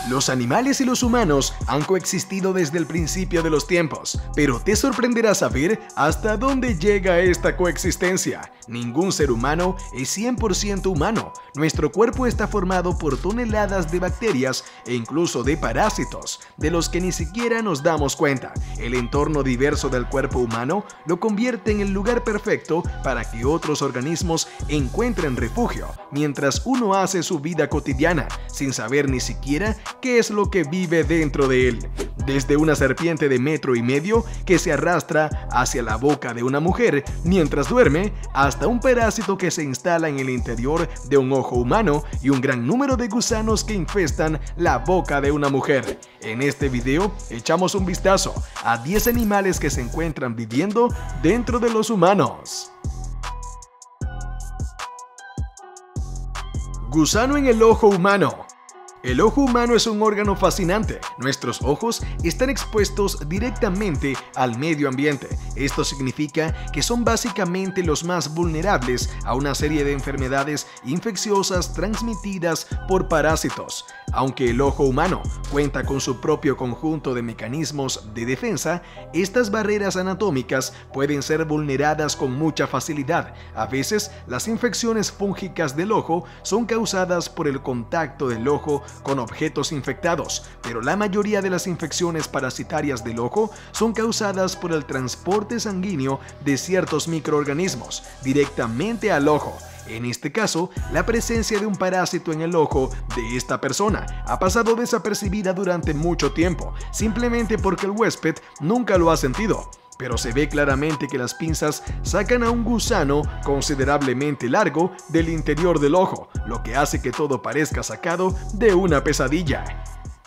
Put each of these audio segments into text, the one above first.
Los animales y los humanos han coexistido desde el principio de los tiempos, pero te sorprenderá saber hasta dónde llega esta coexistencia. Ningún ser humano es 100% humano. Nuestro cuerpo está formado por toneladas de bacterias e incluso de parásitos, de los que ni siquiera nos damos cuenta. El entorno diverso del cuerpo humano lo convierte en el lugar perfecto para que otros organismos encuentren refugio, mientras uno hace su vida cotidiana, sin saber ni siquiera qué es lo que vive dentro de él. Desde una serpiente de 1,5 metros que se arrastra hacia la boca de una mujer mientras duerme, hasta un parásito que se instala en el interior de un ojo humano y un gran número de gusanos que infestan la boca de una mujer. En este video echamos un vistazo a 10 animales que se encuentran viviendo dentro de los humanos. Gusano en el ojo humano. El ojo humano es un órgano fascinante. Nuestros ojos están expuestos directamente al medio ambiente. Esto significa que son básicamente los más vulnerables a una serie de enfermedades infecciosas transmitidas por parásitos. Aunque el ojo humano cuenta con su propio conjunto de mecanismos de defensa, estas barreras anatómicas pueden ser vulneradas con mucha facilidad. A veces, las infecciones fúngicas del ojo son causadas por el contacto del ojo con objetos infectados, pero la mayoría de las infecciones parasitarias del ojo son causadas por el transporte sanguíneo de ciertos microorganismos directamente al ojo. En este caso, la presencia de un parásito en el ojo de esta persona ha pasado desapercibida durante mucho tiempo, simplemente porque el huésped nunca lo ha sentido. Pero se ve claramente que las pinzas sacan a un gusano considerablemente largo del interior del ojo, lo que hace que todo parezca sacado de una pesadilla.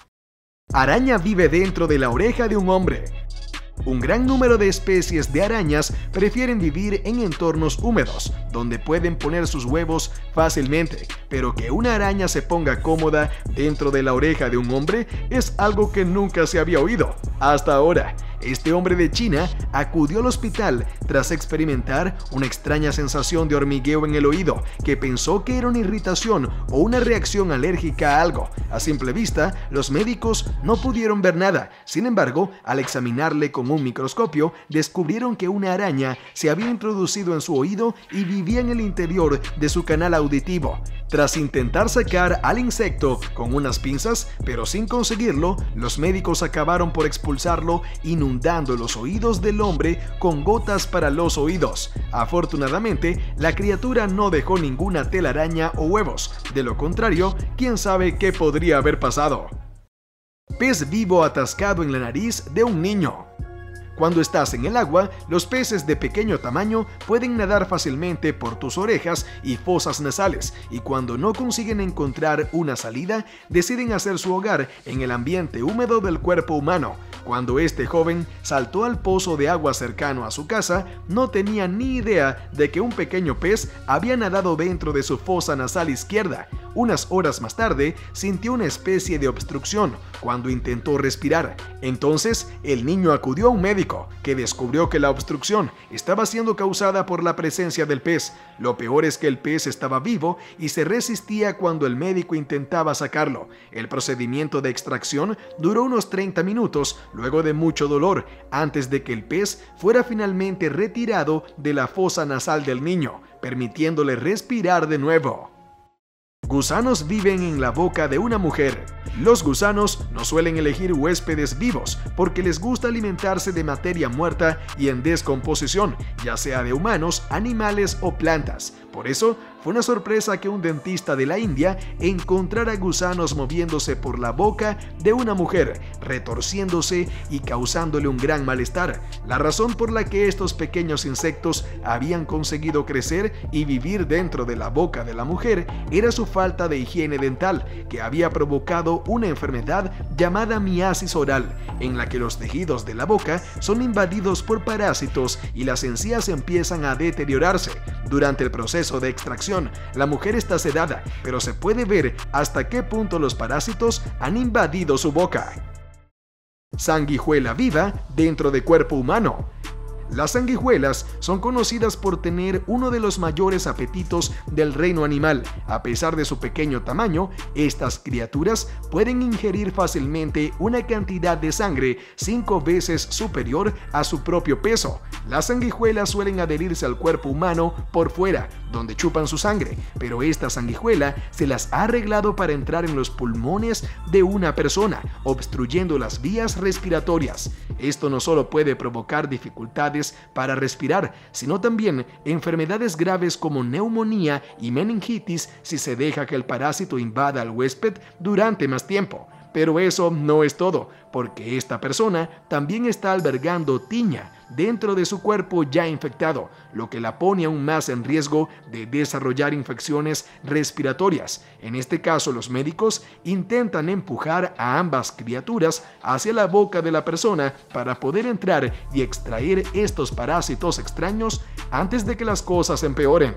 Araña vive dentro de la oreja de un hombre. Un gran número de especies de arañas prefieren vivir en entornos húmedos, donde pueden poner sus huevos fácilmente, pero que una araña se ponga cómoda dentro de la oreja de un hombre es algo que nunca se había oído hasta ahora. Este hombre de China acudió al hospital tras experimentar una extraña sensación de hormigueo en el oído, que pensó que era una irritación o una reacción alérgica a algo. A simple vista, los médicos no pudieron ver nada. Sin embargo, al examinarle con un microscopio, descubrieron que una araña se había introducido en su oído y vivía en el interior de su canal auditivo. Tras intentar sacar al insecto con unas pinzas, pero sin conseguirlo, los médicos acabaron por expulsarlo, inundando los oídos del hombre con gotas para los oídos. Afortunadamente, la criatura no dejó ninguna telaraña o huevos. De lo contrario, quién sabe qué podría haber pasado. Pez vivo atascado en la nariz de un niño. Cuando estás en el agua, los peces de pequeño tamaño pueden nadar fácilmente por tus orejas y fosas nasales, y cuando no consiguen encontrar una salida, deciden hacer su hogar en el ambiente húmedo del cuerpo humano. Cuando este joven saltó al pozo de agua cercano a su casa, no tenía ni idea de que un pequeño pez había nadado dentro de su fosa nasal izquierda. Unas horas más tarde, sintió una especie de obstrucción cuando intentó respirar. Entonces, el niño acudió a un médico, que descubrió que la obstrucción estaba siendo causada por la presencia del pez. Lo peor es que el pez estaba vivo y se resistía cuando el médico intentaba sacarlo. El procedimiento de extracción duró unos 30 minutos, luego de mucho dolor, antes de que el pez fuera finalmente retirado de la fosa nasal del niño, permitiéndole respirar de nuevo. Gusanos viven en la boca de una mujer. Los gusanos no suelen elegir huéspedes vivos porque les gusta alimentarse de materia muerta y en descomposición, ya sea de humanos, animales o plantas. Por eso, fue una sorpresa que un dentista de la India encontrara gusanos moviéndose por la boca de una mujer, retorciéndose y causándole un gran malestar. La razón por la que estos pequeños insectos habían conseguido crecer y vivir dentro de la boca de la mujer era su falta de higiene dental, que había provocado una enfermedad llamada miasis oral, en la que los tejidos de la boca son invadidos por parásitos y las encías empiezan a deteriorarse. Durante el proceso de extracción, la mujer está sedada, pero se puede ver hasta qué punto los parásitos han invadido su boca. Sanguijuela viva dentro de cuerpo humano. Las sanguijuelas son conocidas por tener uno de los mayores apetitos del reino animal. A pesar de su pequeño tamaño, estas criaturas pueden ingerir fácilmente una cantidad de sangre 5 veces superior a su propio peso. Las sanguijuelas suelen adherirse al cuerpo humano por fuera, donde chupan su sangre, pero esta sanguijuela se las ha arreglado para entrar en los pulmones de una persona, obstruyendo las vías respiratorias. Esto no solo puede provocar dificultades para respirar, sino también enfermedades graves como neumonía y meningitis si se deja que el parásito invada al huésped durante más tiempo. Pero eso no es todo, porque esta persona también está albergando tiña dentro de su cuerpo ya infectado, lo que la pone aún más en riesgo de desarrollar infecciones respiratorias. En este caso, los médicos intentan empujar a ambas criaturas hacia la boca de la persona para poder entrar y extraer estos parásitos extraños antes de que las cosas empeoren.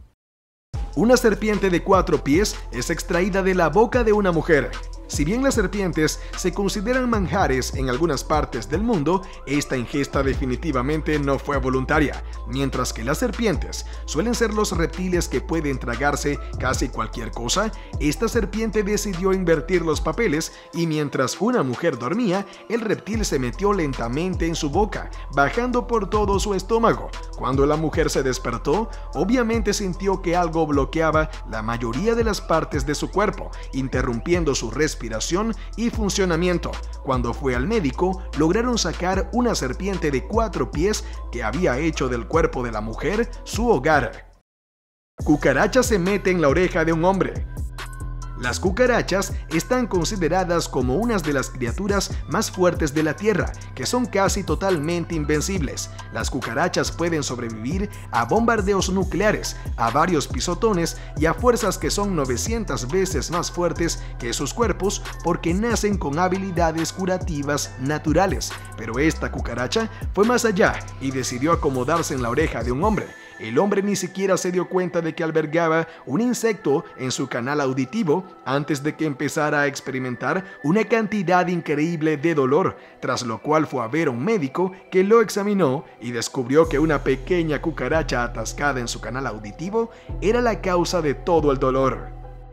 Una serpiente de 4 pies es extraída de la boca de una mujer. Si bien las serpientes se consideran manjares en algunas partes del mundo, esta ingesta definitivamente no fue voluntaria. Mientras que las serpientes suelen ser los reptiles que pueden tragarse casi cualquier cosa, esta serpiente decidió invertir los papeles y mientras una mujer dormía, el reptil se metió lentamente en su boca, bajando por todo su estómago. Cuando la mujer se despertó, obviamente sintió que algo bloqueaba la mayoría de las partes de su cuerpo, interrumpiendo su respiración y funcionamiento. Cuando fue al médico, lograron sacar una serpiente de 4 pies que había hecho del cuerpo de la mujer su hogar. Cucaracha se mete en la oreja de un hombre. Las cucarachas están consideradas como unas de las criaturas más fuertes de la Tierra, que son casi totalmente invencibles. Las cucarachas pueden sobrevivir a bombardeos nucleares, a varios pisotones y a fuerzas que son 900 veces más fuertes que sus cuerpos porque nacen con habilidades curativas naturales. Pero esta cucaracha fue más allá y decidió acomodarse en la oreja de un hombre. El hombre ni siquiera se dio cuenta de que albergaba un insecto en su canal auditivo antes de que empezara a experimentar una cantidad increíble de dolor, tras lo cual fue a ver a un médico que lo examinó y descubrió que una pequeña cucaracha atascada en su canal auditivo era la causa de todo el dolor.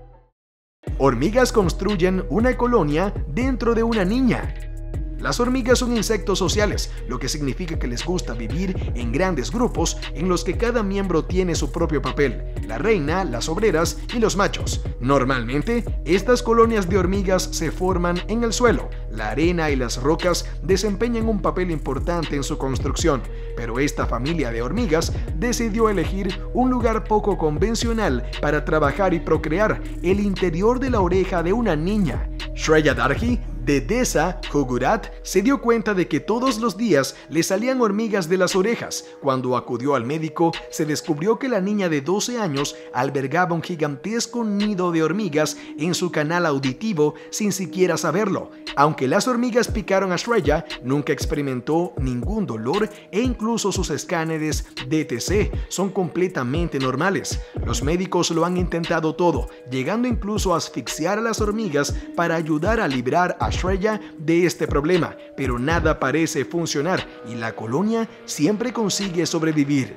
Hormigas construyen una colonia dentro de una niña. Las hormigas son insectos sociales, lo que significa que les gusta vivir en grandes grupos en los que cada miembro tiene su propio papel, la reina, las obreras y los machos. Normalmente, estas colonias de hormigas se forman en el suelo. La arena y las rocas desempeñan un papel importante en su construcción, pero esta familia de hormigas decidió elegir un lugar poco convencional para trabajar y procrear: el interior de la oreja de una niña. Shreya Darji, de Desa, Gujarat, se dio cuenta de que todos los días le salían hormigas de las orejas. Cuando acudió al médico, se descubrió que la niña de 12 años albergaba un gigantesco nido de hormigas en su canal auditivo sin siquiera saberlo. Aunque las hormigas picaron a Shreya, nunca experimentó ningún dolor e incluso sus escáneres DTC son completamente normales. Los médicos lo han intentado todo, llegando incluso a asfixiar a las hormigas para ayudar a librar a Shreya de este problema, pero nada parece funcionar y la colonia siempre consigue sobrevivir.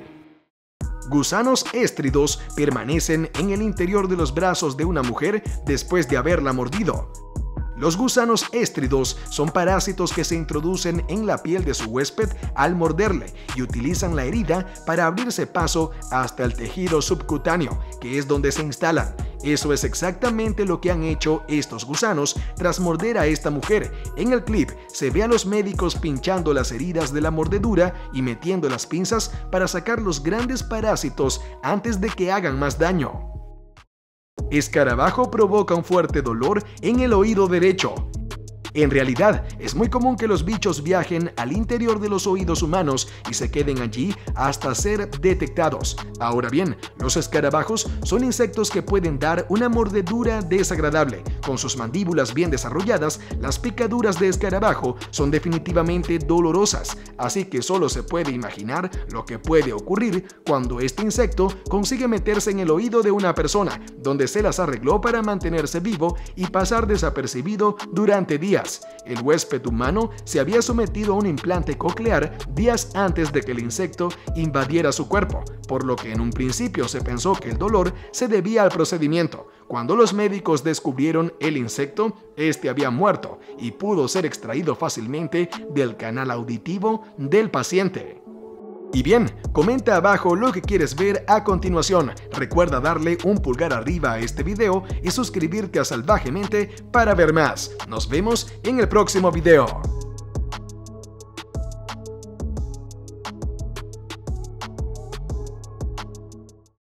Gusanos éstridos permanecen en el interior de los brazos de una mujer después de haberla mordido. Los gusanos éstridos son parásitos que se introducen en la piel de su huésped al morderle y utilizan la herida para abrirse paso hasta el tejido subcutáneo, que es donde se instalan. Eso es exactamente lo que han hecho estos gusanos tras morder a esta mujer. En el clip se ve a los médicos pinchando las heridas de la mordedura y metiendo las pinzas para sacar los grandes parásitos antes de que hagan más daño. Escarabajo provoca un fuerte dolor en el oído derecho. En realidad, es muy común que los bichos viajen al interior de los oídos humanos y se queden allí hasta ser detectados. Ahora bien, los escarabajos son insectos que pueden dar una mordedura desagradable, Con sus mandíbulas bien desarrolladas, las picaduras de escarabajo son definitivamente dolorosas, así que solo se puede imaginar lo que puede ocurrir cuando este insecto consigue meterse en el oído de una persona, donde se las arregló para mantenerse vivo y pasar desapercibido durante días. El huésped humano se había sometido a un implante coclear días antes de que el insecto invadiera su cuerpo, por lo que en un principio se pensó que el dolor se debía al procedimiento. Cuando los médicos descubrieron el insecto, este había muerto y pudo ser extraído fácilmente del canal auditivo del paciente. Y bien, comenta abajo lo que quieres ver a continuación. Recuerda darle un pulgar arriba a este video y suscribirte a Salvajemente para ver más. Nos vemos en el próximo video.